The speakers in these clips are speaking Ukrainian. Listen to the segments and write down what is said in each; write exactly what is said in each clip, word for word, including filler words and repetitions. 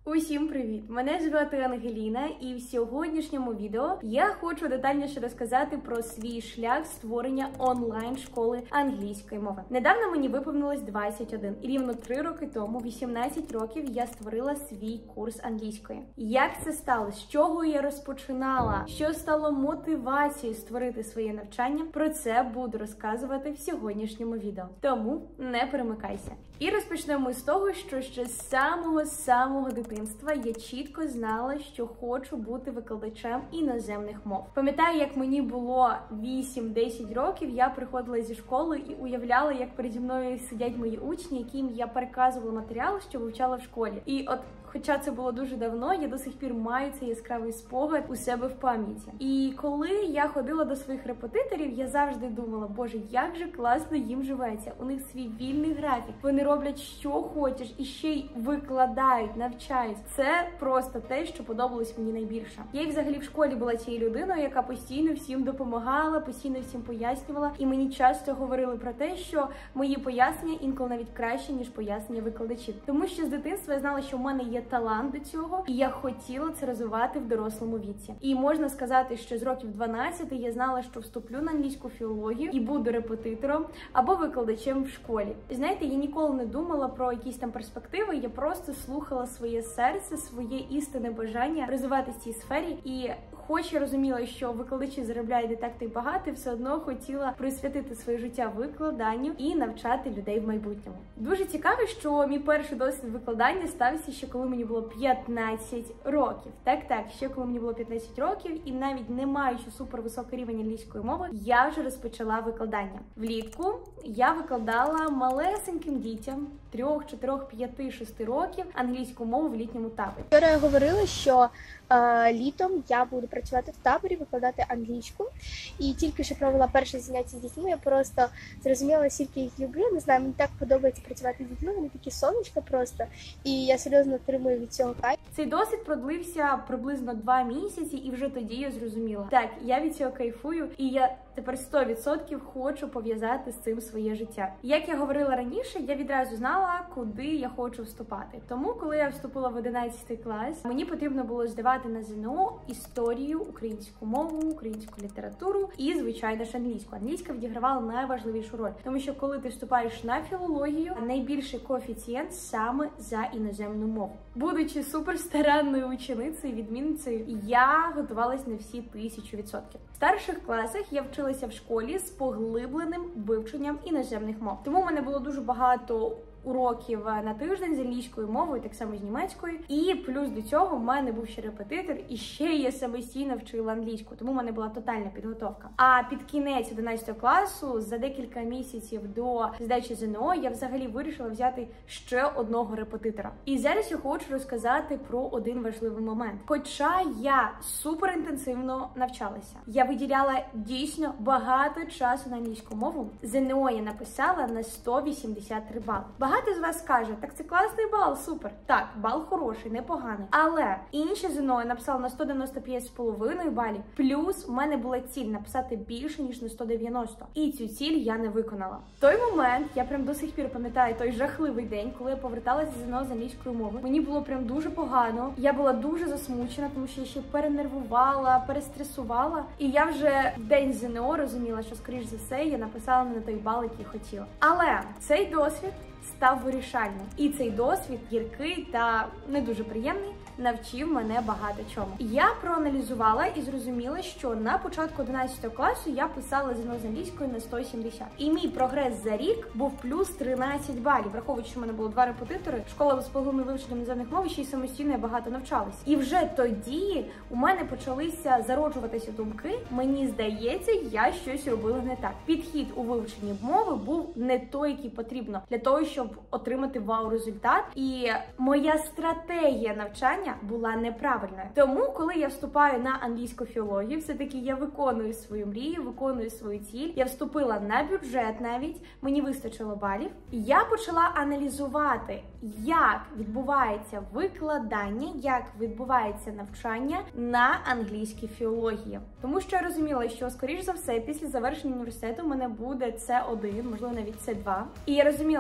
Усім привіт! Мене звати Ангеліна, і в сьогоднішньому відео я хочу детальніше розказати про свій шлях створення онлайн-школи англійської мови. Недавно мені виповнилось двадцять один, і рівно три роки тому, вісімнадцять років, я створила свій курс англійської. Як це сталося? З чого я розпочинала? Що стало мотивацією створити своє навчання? Про це буду розказувати в сьогоднішньому відео. Тому не перемикайся. І розпочнемо з того, що ще з самого-самого дитинства я чітко знала, що хочу бути викладачем іноземних мов. Пам'ятаю, як мені було вісім-десять років, я приходила зі школи і уявляла, як переді мною сидять мої учні, яким я переказувала матеріал, що вивчала в школі. І от хоча це було дуже давно, я до сих пір маю цей яскравий спогад у себе в пам'яті. І коли я ходила до своїх репетиторів, я завжди думала, боже, як же класно їм живеться. У них свій вільний графік. Вони роблять, що хочеш, і ще й викладають, навчають. Це просто те, що подобалось мені найбільше. Я й взагалі в школі була тією людиною, яка постійно всім допомагала, постійно всім пояснювала. І мені часто говорили про те, що мої пояснення інколи навіть краще, ніж пояснення викладачів. Тому що з дитинства я знала, що в мене є талант до цього, і я хотіла це розвивати в дорослому віці. І можна сказати, що з років дванадцяти я знала, що вступлю на англійську філологію і буду репетитором або викладачем в школі. Знаєте, я ніколи не думала про якісь там перспективи, я просто слухала своє серце, своє істинне бажання розвиватися в цій сфері. І хоч я розуміла, що викладачі заробляють не так то й багато, все одно хотіла присвятити своє життя викладанню і навчати людей в майбутньому. Дуже цікаво, що мій перший досвід викладання стався ще коли мені було п'ятнадцять років. Так-так, ще коли мені було п'ятнадцять років, і навіть не маючи супервисокий рівень англійської мови, я вже розпочала викладання. Влітку я викладала малесеньким дітям трьох, чотирьох, п'яти, шести років англійську мову в літньому таборі. Вчора я говорила, що е, літом я буду працювати в таборі, викладати англійську. І тільки що провела перше заняття з дітьми, я просто зрозуміла, скільки їх люблю. Не знаю, мені так подобається працювати з дітьми, вони такі сонечка просто. І я серйозно отримую від цього кайф. Цей досвід продлився приблизно два місяці, і вже тоді я зрозуміла. Так, я від цього кайфую, і я тепер сто відсотків хочу пов'язати з цим своє життя. Як я говорила раніше, я відразу знала, куди я хочу вступати. Тому, коли я вступила в одинадцятий клас, мені потрібно було здавати на ЗНО історію, українську мову, українську літературу і, звичайно ж, англійську. Англійська відігравала найважливішу роль, тому що коли ти вступаєш на філологію, найбільший коефіцієнт саме за іноземну мову. Будучи суперстаранною ученицею, відмінницею, я готувалась на всі тисячу відсотків. В старших класах я вчилася в школі з поглибленим вивченням іноземних мов. Тому в мене було дуже багато уроків на тиждень з англійською мовою, так само з німецькою. І плюс до цього в мене був ще репетитор, і ще я самостійно вчила англійську, тому в мене була тотальна підготовка. А під кінець одинадцятого класу, за декілька місяців до здачі ЗНО, я взагалі вирішила взяти ще одного репетитора. І зараз я хочу розказати про один важливий момент. Хоча я суперінтенсивно навчалася, я виділяла дійсно багато часу на англійську мову, ЗНО я написала на сто вісімдесят три бали. Багато з вас скаже, так це класний бал, супер. Так, бал хороший, непоганий. Але інші ЗНО я написала на сто дев'яносто п'ять з половиною балів. Плюс в мене була ціль написати більше, ніж на сто дев'яносто. І цю ціль я не виконала. В той момент, я прям до сих пір пам'ятаю той жахливий день, коли я поверталася з ЗНО з англійської мови. Мені було прям дуже погано. Я була дуже засмучена, тому що я ще перенервувала, перестресувала. І я вже в день ЗНО розуміла, що, скоріш за все, я написала не на той бал, який хотіла. Але цей досвід став вирішальним. І цей досвід, гіркий та не дуже приємний, навчив мене багато чому. Я проаналізувала і зрозуміла, що на початку одинадцятого класу я писала ЗНО з англійської на сто сімдесят. І мій прогрес за рік був плюс тринадцять балів. Враховуючи, що в мене було два репетитори, школа з поглибленим вивченням іноземних мов, ще й самостійно я багато навчалась. І вже тоді у мене почалися зароджуватися думки, мені здається, я щось робила не так. Підхід у вивченні мови був не той, який потрібно для того, щоб отримати вау-результат. І моя стратегія навчання була неправильною. Тому, коли я вступаю на англійську філологію, все-таки я виконую свою мрію, виконую свою ціль. Я вступила на бюджет навіть, мені вистачило балів. Я почала аналізувати, як відбувається викладання, як відбувається навчання на англійській філології. Тому що я розуміла, що, скоріш за все, після завершення університету в мене буде С один, можливо, навіть С два. І я розуміла, що стратегія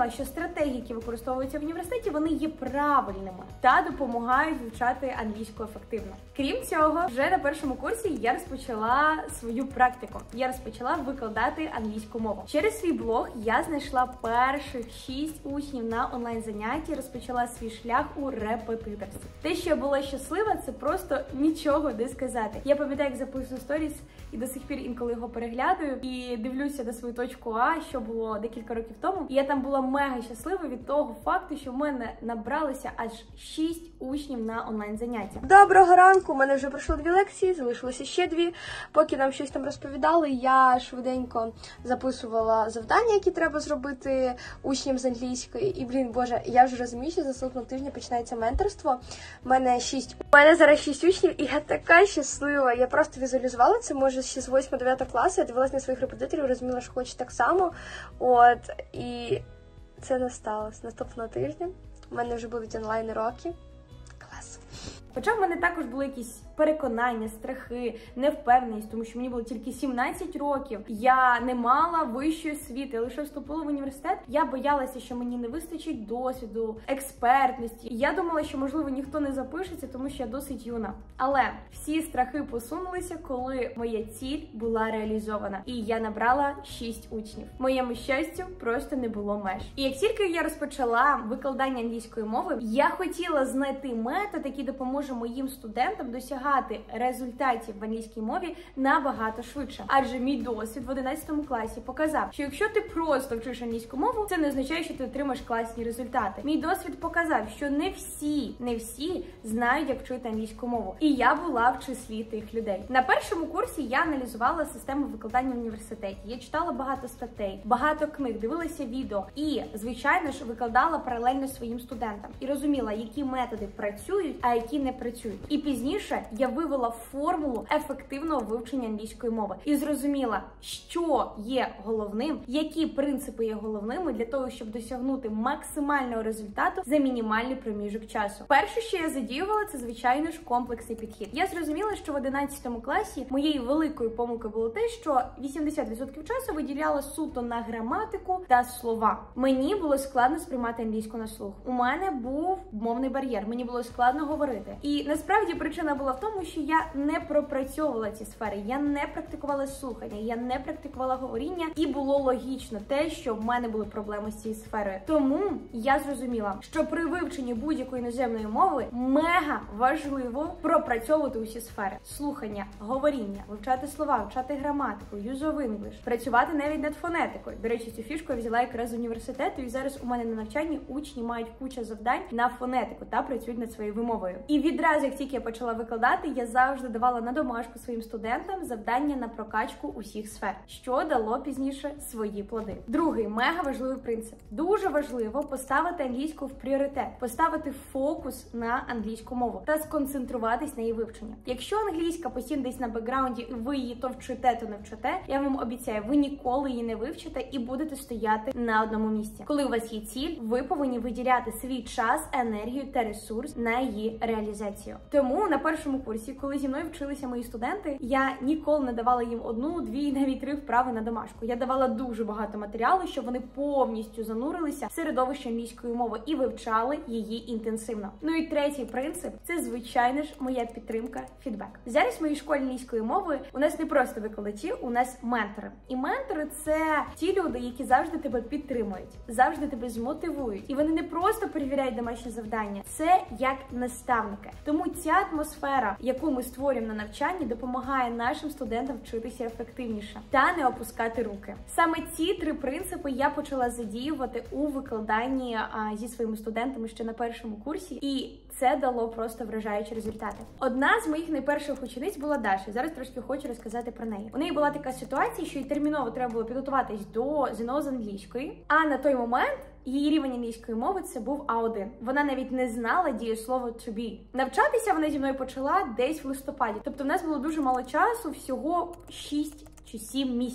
стратегії, які використовуються в університеті, вони є правильними та допомагають вивчати англійську ефективно. Крім цього, вже на першому курсі я розпочала свою практику. Я розпочала викладати англійську мову. Через свій блог я знайшла перших шість учнів на онлайн-занятті, розпочала свій шлях у репетиторстві. Те, що я була щаслива, це просто нічого не сказати. Я пам'ятаю, як записую сторіс, і до сих пір інколи його переглядаю і дивлюся на свою точку А, що було декілька років тому. І я там була мега щаслива від того факту, що в мене набралося аж шість учнів на онлайн-заняття. Доброго ранку! У мене вже пройшло дві лекції, залишилося ще дві. Поки нам щось там розповідали, я швиденько записувала завдання, які треба зробити учням з англійської. І, блін, боже, я вже розумію, що за наступного тижня починається менторство. У мене шість. У мене зараз шість учнів, і я така щаслива. Я просто візуалізувала це, може, ще з восьмого-дев'ятого класу. Я дивилась на своїх репетиторів, розуміла, що хочу так само. От, і це не сталося. Наступного тижня у мене вже будуть онлайн-уроки. Клас. Хоча в мене також були якісь переконання, страхи, невпевненість, тому що мені було тільки сімнадцять років. Я не мала вищої освіти, лише вступила в університет. Я боялася, що мені не вистачить досвіду, експертності. Я думала, що, можливо, ніхто не запишеться, тому що я досить юна. Але всі страхи посунулися, коли моя ціль була реалізована. І я набрала шість учнів. Моєму щастю просто не було меж. І як тільки я розпочала викладання англійської мови, я хотіла знайти метод, який допоможе моїм студентам досягати результатів в англійській мові набагато швидше. Адже мій досвід в одинадцятому класі показав, що якщо ти просто вчиш англійську мову, це не означає, що ти отримаєш класні результати. Мій досвід показав, що не всі, не всі знають, як вчити англійську мову. І я була в числі тих людей. На першому курсі я аналізувала систему викладання в університеті. Я читала багато статей, багато книг, дивилася відео і, звичайно ж, викладала паралельно своїм студентам. І розуміла, які методи працюють, а які не працюють. І пізніше я вивела формулу ефективного вивчення англійської мови і зрозуміла, що є головним, які принципи є головними для того, щоб досягнути максимального результату за мінімальний проміжок часу. Перше, що я задіювала, це, звичайно ж, комплексний підхід. Я зрозуміла, що в одинадцятому класі моєю великою помилкою було те, що вісімдесят відсотків часу виділяла суто на граматику та слова. Мені було складно сприймати англійську на слух. У мене був мовний бар'єр, мені було складно говорити. І насправді причина була в тому, що я не пропрацьовувала ці сфери, я не практикувала слухання, я не практикувала говоріння, і було логічно те, що в мене були проблеми з цією сферою. Тому я зрозуміла, що при вивченні будь-якої іноземної мови мега важливо пропрацьовувати усі сфери: слухання, говоріння, вивчати слова, вивчати граматику, use of English, працювати навіть над фонетикою. До речі, цю фішку я взяла якраз з університету, і зараз у мене на навчанні учні мають кучу завдань на фонетику та працюють над своєю вимовою. І відразу, як тільки я почала викладати, я завжди давала на домашку своїм студентам завдання на прокачку усіх сфер, що дало пізніше свої плоди. Другий мега важливий принцип. Дуже важливо поставити англійську в пріоритет, поставити фокус на англійську мову та сконцентруватись на її вивченні. Якщо англійська постійно десь на бекграунді, і ви її то вчите, то не вчите, я вам обіцяю, ви ніколи її не вивчите і будете стояти на одному місці. Коли у вас є ціль, ви повинні виділяти свій час, енергію та ресурс на її реалізацію. Тому на першому курсі, коли зі мною вчилися мої студенти, я ніколи не давала їм одну, дві, навіть три вправи на домашку. Я давала дуже багато матеріалу, щоб вони повністю занурилися в середовище англійської мови і вивчали її інтенсивно. Ну і третій принцип – це, звичайно ж, моя підтримка, фідбек. Зараз в моїй школі англійської мови у нас не просто викладачі, у нас ментори. І ментори – це ті люди, які завжди тебе підтримують, завжди тебе змотивують. І вони не просто перевіряють домашні завдання, це як наставники. Тому ця атмосфера, яку ми створюємо на навчанні, допомагає нашим студентам вчитися ефективніше та не опускати руки. Саме ці три принципи я почала задіювати у викладанні а, зі своїми студентами ще на першому курсі, і це дало просто вражаючі результати. Одна з моїх найперших учениць була Даша. Зараз трошки хочу розказати про неї. У неї була така ситуація, що їй терміново треба було підготуватись до ЗНО з англійської, а на той момент її рівень англійської мови це був А один. Вона навіть не знала дієслово to be. Навчатися вона зі мною почала десь в листопаді. Тобто в нас було дуже мало часу, всього шість чи сім місяців.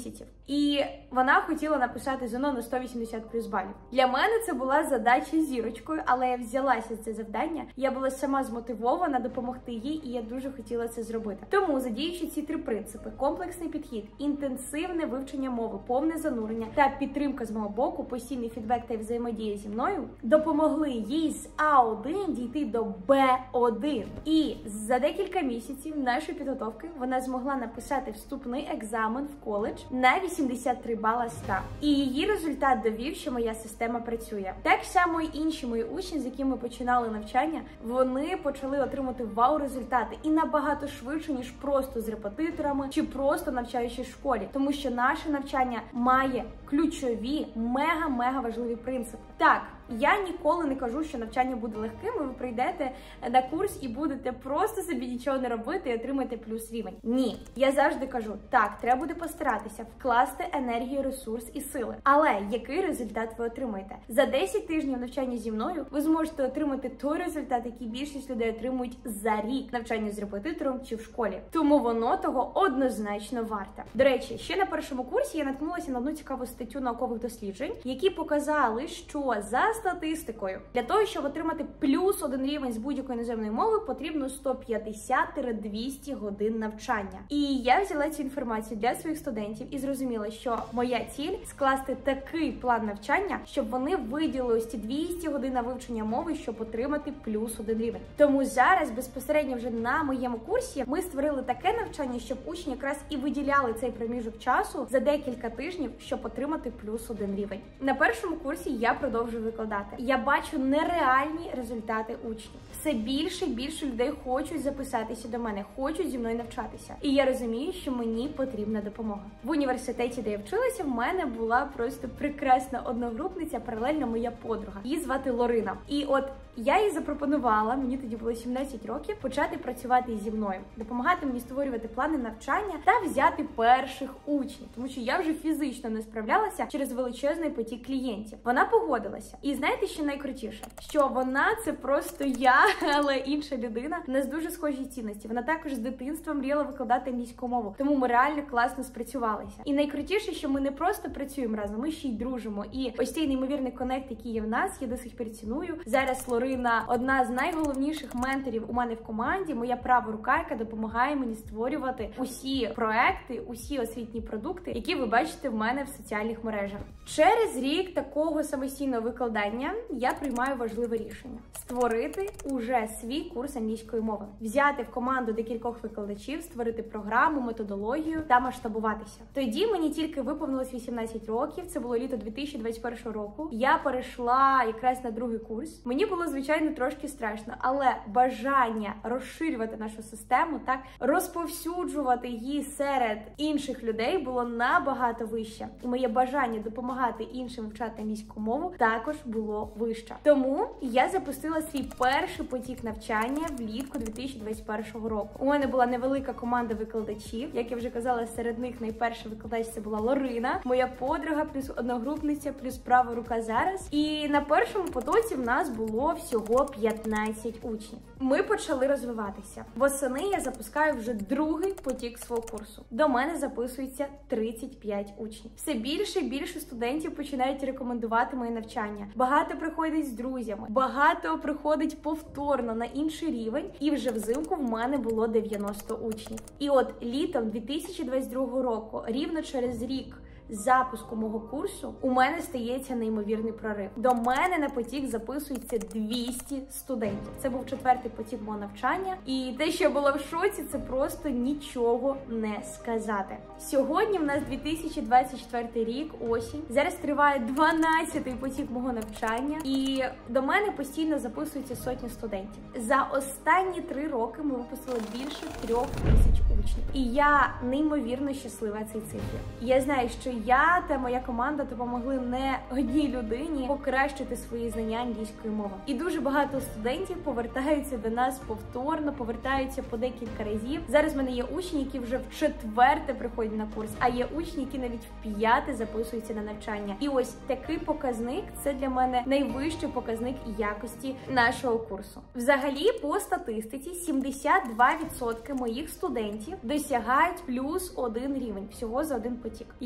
І вона хотіла написати ЗНО на сто вісімдесят плюс балів. Для мене це була задача зірочкою, але я взялася за це завдання. Я була сама змотивована допомогти їй, і я дуже хотіла це зробити. Тому, задіючи ці три принципи: комплексний підхід, інтенсивне вивчення мови, повне занурення та підтримка з мого боку, постійний фідбек та взаємодія зі мною, допомогли їй з А один дійти до Б один. І за декілька місяців нашої підготовки вона змогла написати вступний екзамен в коледж на вісімдесят три бала з ста. І її результат довів, що моя система працює. Так само і інші мої учні, з якими починали навчання, вони почали отримати вау-результати і набагато швидше, ніж просто з репетиторами чи просто навчаючись в школі. Тому що наше навчання має ключові, мега-мега важливі принципи. Так, я ніколи не кажу, що навчання буде легким, і ви прийдете на курс і будете просто собі нічого не робити і отримаєте плюс рівень. Ні. Я завжди кажу, так, треба буде постаратися, вкласти енергію, ресурс і сили. Але який результат ви отримаєте? За десять тижнів навчання зі мною ви зможете отримати той результат, який більшість людей отримують за рік навчання з репетитором чи в школі. Тому воно того однозначно варте. До речі, ще на першому курсі я наткнулася на одну цікаву статтю наукових досліджень, які показали, що за статистикою, для того, щоб отримати плюс один рівень з будь-якої іноземної мови, потрібно сто п'ятдесят - двісті годин навчання. І я взяла цю інформацію для своїх студентів і зрозуміла, що моя ціль – скласти такий план навчання, щоб вони виділили ось ці двісті годин на вивчення мови, щоб отримати плюс один рівень. Тому зараз, безпосередньо вже на моєму курсі, ми створили таке навчання, щоб учні якраз і виділяли цей проміжок часу за декілька тижнів, щоб отримати плюс один рівень. На першому курсі я продовжую викладати. Я бачу нереальні результати учнів. Все більше і більше людей хочуть записатися до мене, хочуть зі мною навчатися. І я розумію, що мені потрібна допомога. В університеті, де я вчилася, в мене була просто прекрасна одногрупниця, паралельно моя подруга. Її звати Лорина. І от я їй запропонувала, мені тоді було сімнадцять років, почати працювати зі мною, допомагати мені створювати плани навчання та взяти перших учнів, тому що я вже фізично не справлялася через величезний потік клієнтів. Вона погодилася. І знаєте, що найкрутіше? Що вона – це просто я, але інша людина. У нас дуже схожі цінності. Вона також з дитинства мріяла викладати англійську мову, тому ми реально класно спрацювалися. І найкрутіше, що ми не просто працюємо разом, ми ще й дружимо. І ось цей неймовірний конект, який є в нас, я до сих пір ціную. Зараз Лорина – одна з найголовніших менторів у мене в команді, моя права рука, яка допомагає мені створювати усі проекти, усі освітні продукти, які ви бачите в мене в соціальних мережах. Через рік такого самостійного викладання я приймаю важливе рішення – створити уже свій курс англійської мови. Взяти в команду декількох викладачів, створити програму, методологію та масштабуватися. Тоді мені тільки виповнилось вісімнадцять років, це було літо дві тисячі двадцять першого року. Я перейшла якраз на другий курс. Мені було, звичайно, трошки страшно, але бажання розширювати нашу систему, так, розповсюджувати її серед інших людей було набагато вище. І моє бажання допомагати іншим вчати англійську мову також було вище. Тому я запустила свій перший потік навчання влітку дві тисячі двадцять першого року. У мене була невелика команда викладачів. Як я вже казала, серед них найперша викладач це була Лорина, моя подруга, плюс одногрупниця, плюс права рука зараз. І на першому потоці в нас було всього п'ятнадцять учнів. Ми почали розвиватися. Восени я запускаю вже другий потік свого курсу. До мене записується тридцять п'ять учнів. Все більше і більше студентів починають рекомендувати моє навчання. Багато приходять з друзями, багато приходить повторно на інший рівень, і вже взимку в мене було дев'яносто учнів. І от літом дві тисячі двадцять другого року, рівно через рік запуску мого курсу, у мене стається неймовірний прорив. До мене на потік записується двісті студентів. Це був четвертий потік мого навчання. І те, що я була в шоці, це просто нічого не сказати. Сьогодні в нас дві тисячі двадцять четвертий рік, осінь. Зараз триває дванадцятий потік мого навчання. І до мене постійно записуються сотні студентів. За останні три роки ми випустили більше трьох тисяч учнів. І я неймовірно щаслива цій цифрі. Я знаю, що я та моя команда допомогли не одній людині покращити свої знання англійської мови. І дуже багато студентів повертаються до нас повторно, повертаються по декілька разів. Зараз в мене є учні, які вже в четверте приходять на курс, а є учні, які навіть в п'яте записуються на навчання. І ось такий показник – це для мене найвищий показник якості нашого курсу. Взагалі, по статистиці, сімдесят два відсотки моїх студентів досягають плюс один рівень всього за один потік. Як це їм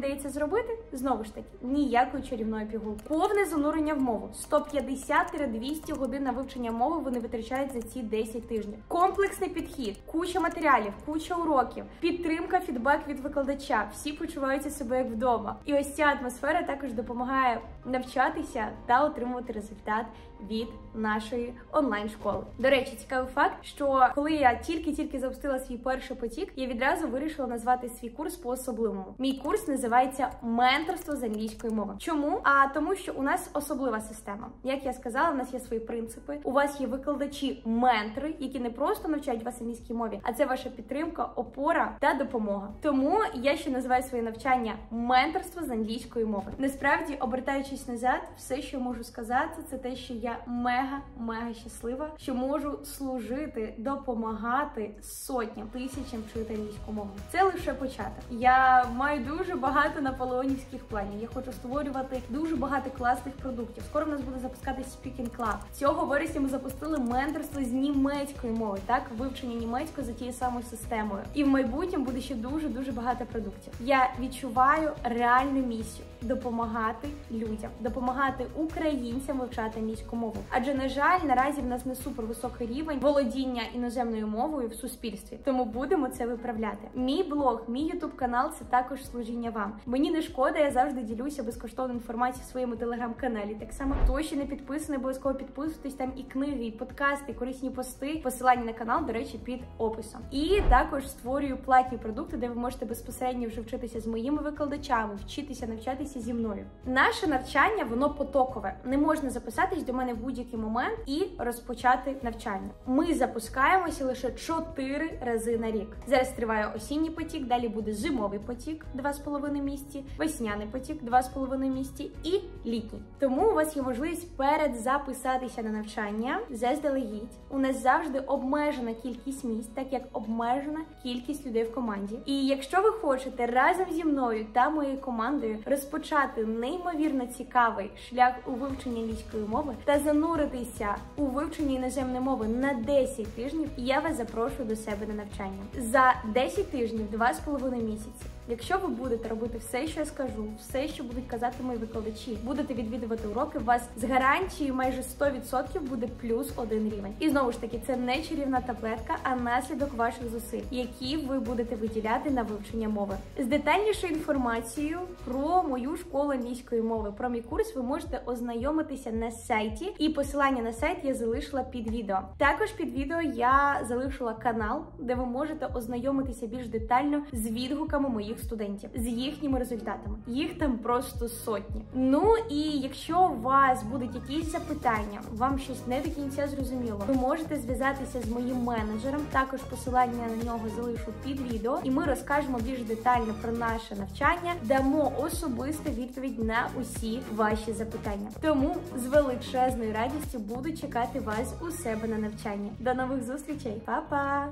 вдається зробити? Знову ж таки, ніякої чарівної пігулки. Повне занурення в мову. сто п'ятдесят - двісті годин на вивчення мови вони витрачають за ці десять тижнів. Комплексний підхід, куча матеріалів, куча уроків, підтримка, фідбек від викладача. Всі почуваються себе як вдома. І ось ця атмосфера також допомагає навчатися та отримувати результат від нашої онлайн-школи. До речі, цікавий факт, що коли я тільки-тільки запустила свій перший потік, я відразу вирішила назвати свій курс по-особливому. Мій курс називається «Менторство з англійської мови». Чому? А тому, що у нас особлива система. Як я сказала, у нас є свої принципи. У вас є викладачі-ментори, які не просто навчають вас англійській мові, а це ваша підтримка, опора та допомога. Тому я ще називаю своє навчання «Менторство з англійської мови». Насправді, обертаючись назад, все, що можу сказати, це те, що я мега-мега щаслива, що можу служити, допомагати сотням, тисячам вчити англійську мову. Це лише початок. Я маю дуже багато наполеонівських планів. Я хочу створювати дуже багато класних продуктів. Скоро в нас буде запускатись Speaking Club. Цього вересня ми запустили менторство з німецької мови, так, вивчення німецької за тією самою системою. І в майбутньому буде ще дуже-дуже багато продуктів. Я відчуваю реальну місію – допомагати людям, допомагати українцям вивчати англійську мову. Адже, на жаль, наразі в нас не супервисокий рівень володіння іноземною мовою в суспільстві. Тому будемо це виправляти. Мій блог, мій ютуб канал – це також служіння вам. Мені не шкода, я завжди ділюся безкоштовною інформацією в своєму телеграм-каналі. Так само, хто ще не підписаний, обов'язково підписуйтесь, там і книги, і подкасти, і корисні пости. Посилання на канал, до речі, під описом. І також створюю платні продукти, де ви можете безпосередньо вже вчитися з моїми викладачами, вчитися, навчатися зі мною. Наше навчання, воно потокове. Не можна записатись до мене в будь-який момент і розпочати навчання. Ми запускаємося лише чотири рази на рік. Зараз триває осінній потік, далі буде зимовий потік два з половиною місяці, весняний потік два з половиною місяці і літній. Тому у вас є можливість передзаписатися на навчання заздалегідь. У нас завжди обмежена кількість місць, так як обмежена кількість людей в команді. І якщо ви хочете разом зі мною та моєю командою розпочати неймовірно цікавий шлях у вивченні англійської мови та зануритися у вивчення іноземної мови на десять тижнів, я вас запрошую до себе на навчання. За десять тижнів, два з половиною місяці. Якщо ви будете робити все, що я скажу, все, що будуть казати мої викладачі, будете відвідувати уроки, у вас з гарантією майже сто відсотків буде плюс один рівень. І знову ж таки, це не чарівна таблетка, а наслідок ваших зусиль, які ви будете виділяти на вивчення мови. З детальнішою інформацією про мою школу англійської мови, про мій курс ви можете ознайомитися на сайті, і посилання на сайт я залишила під відео. Також під відео я залишила канал, де ви можете ознайомитися більш детально з відгуками моїх студентів, з їхніми результатами. Їх там просто сотні. Ну і якщо у вас будуть якісь запитання, вам щось не до кінця зрозуміло, ви можете зв'язатися з моїм менеджером, також посилання на нього залишу під відео, і ми розкажемо більш детально про наше навчання, дамо особисту відповідь на усі ваші запитання. Тому з величезною радістю буду чекати вас у себе на навчанні. До нових зустрічей! Па-па!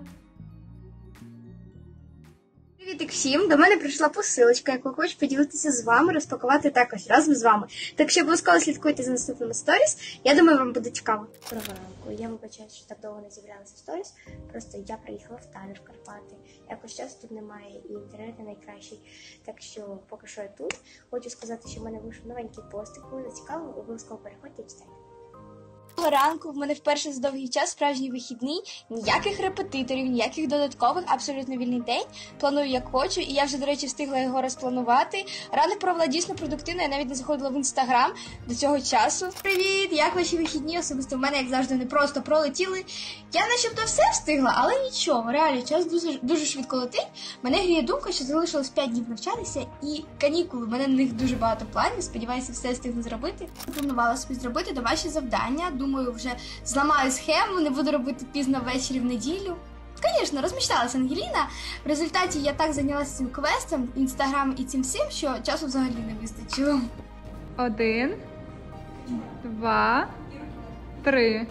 Привіт всім! До мене прийшла посилочка, яку хочу поділитися з вами, розпакувати також разом з вами. Так що обов'язково слідкуйте за наступними сторіс. Я думаю, вам буде цікаво. Доброго ранку. Я вибачаю, що так довго не з'являлася в сторіс. Просто я приїхала в Таллін, в Карпати. Якось часу тут немає і інтернет не найкращий. Так що поки що я тут. Хочу сказати, що в мене вийшов новенький постик. Коли зацікавило, обов'язково переходьте і читайте. Доброго ранку, в мене вперше за довгий час справжній вихідний, ніяких репетиторів, ніяких додаткових, абсолютно вільний день. Планую як хочу, і я вже, до речі, встигла його розпланувати. Ранок провела дійсно продуктивно, я навіть не заходила в інстаграм до цього часу. Привіт! Як ваші вихідні? Особисто в мене, як завжди, не просто пролетіли. Я начебто все встигла, але нічого, реально, час дуже, дуже швидко летить. Мене гріє думка, що залишилось п'ять днів навчатися, і канікули, в мене на них дуже багато планів, сподіваюся, все встигну зробити. Планувала собі зробити домашні завдання. Думаю, вже зламаю схему, не буду робити пізно ввечері в неділю. Звісно, розмічталася Ангеліна. В результаті я так зайнялася цим квестом, інстаграм і цим всім, що часу взагалі не вистачило. Один, два, три.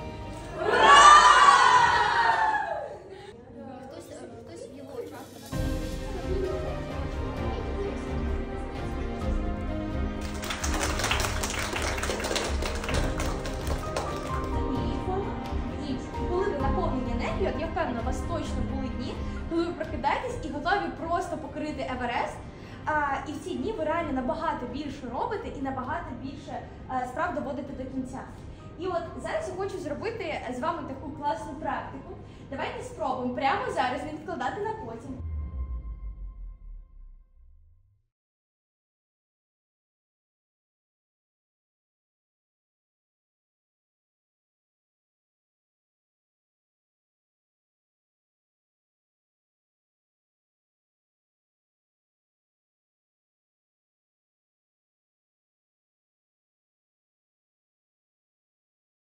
Я впевнена, у вас точно були дні, коли ви прокидаєтесь і готові просто покорити Еверест, а, і в ці дні ви реально набагато більше робите і набагато більше а, справ доводите до кінця. І от зараз я хочу зробити з вами таку класну практику. Давайте спробуємо прямо зараз не відкладати на потім.